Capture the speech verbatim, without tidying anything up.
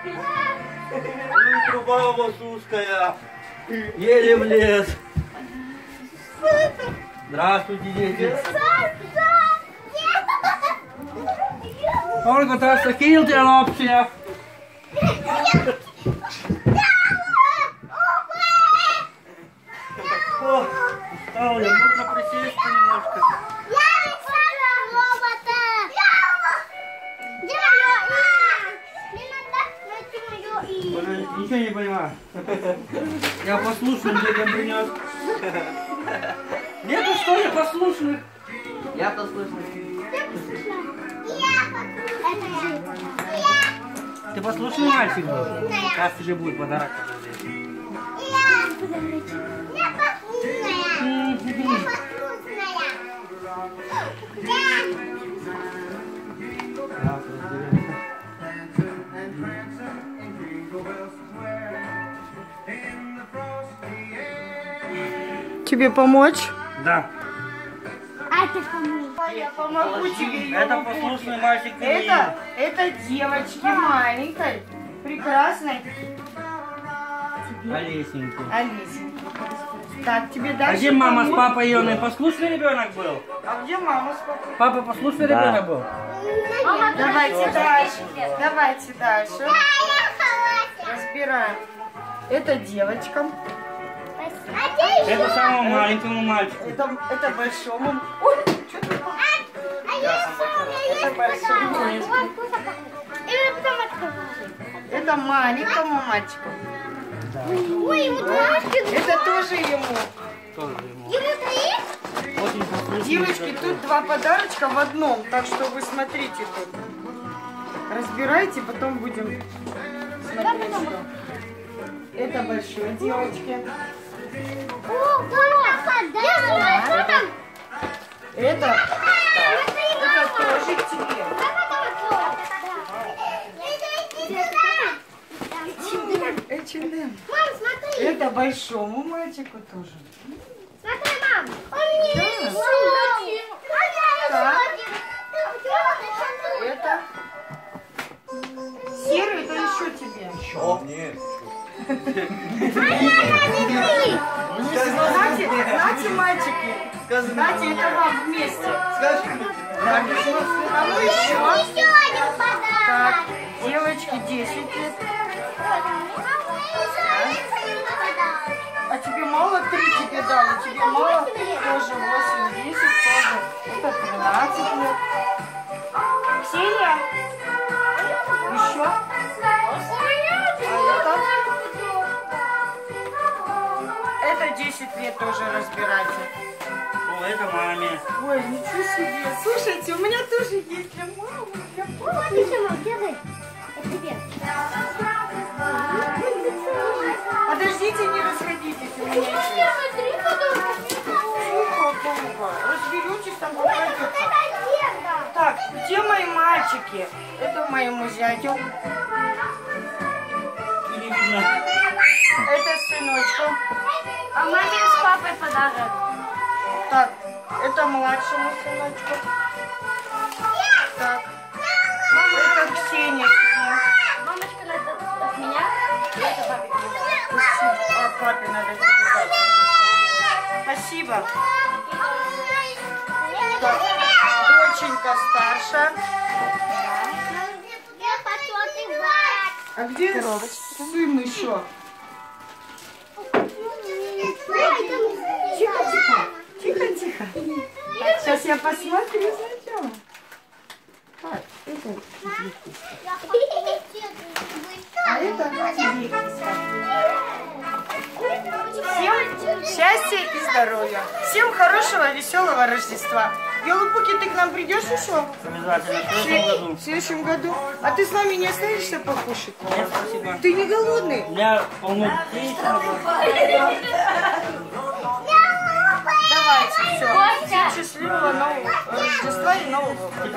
Ну, труба у вас узкая. Еле влез. Здравствуйте, дети. Olko tässä kiltiä lapsia? О, устал я, можно присесть немножко. Ничего не понимаю. Я послушным детям принес. Нету что ли послушных? Я послушный. Ты послушный мальчик был? Сейчас тебе будет подарок. Я послушная. Я Тебе помочь? Да. А ты помочь? Я помогу тебе. Это послушный мальчик. Это, это девочки маленькой, прекрасной. Олесенький. Олесенький. Так, тебе А дальше где мама с помочь? папой ее послушный ребенок был? А где мама с папой? Папа послушный ребенок был? Давайте дальше. Давайте дальше. Разбираем. Это девочка. Это самому маленькому мальчику. Это, это большому. Ой, что ты? Это большому мальчику. Это маленькому мальчику. Ой, вот мальчик. Это тоже ему. Тоже ему. Ему троих? Очень послушный Девочки, ребенок. тут два подарочка в одном, так что вы смотрите тут. Разбирайте, потом будем смотреть. Что. Это большой девочки. О, да, я знаю, что там. Это, это тоже тебе. эйч энд эм. Мам, смотри. Это большому мальчику тоже. Смотри, мам. Он мне Да. рисует. Так. Это Это серый, это еще тебе. О, нет. Знаете, знаете, мальчики, знаете, это вам вместе. Так, а ну еще. еще один подарок. Так, девочки десять лет. А тебе мало? Три тебе дали. Тебе мало? Тоже восемь, десять тоже. Это тринадцать лет. Ксения? Еще? А это? Это десять лет тоже разбирайте. О, это маме. Ой, ничего себе. Слушайте, у меня тоже есть для мамы, для папы. Вот еще, мам, держи. Это тебе. Подождите, не расходитесь. У меня еще. Тихо, Бога. Разберетесь, там попадется. Так, где мои мальчики? Это моему зятю. Не видно. Это сыночку. А маме с папой подарок. Так, это младшему сыночку. Так. Это Ксения тебе. Мамочка, это от меня? Это папе. А папе надо передать. Спасибо. Так, доченька старшая. А где сын еще? Тихо, тихо. Тихо, тихо. Сейчас я посмотрю сначала. Так, это а это тебе. Всем счастья и здоровья. Всем хорошего, веселого Рождества. Елупуки, ты к нам придешь еще? Обязательно. В следующем году. В следующем году. А ты с нами не останешься покушать? Нет, спасибо. Ты не голодный? У меня полно детей. Давайте, все. Всем счастливого нового Рождества и Нового года.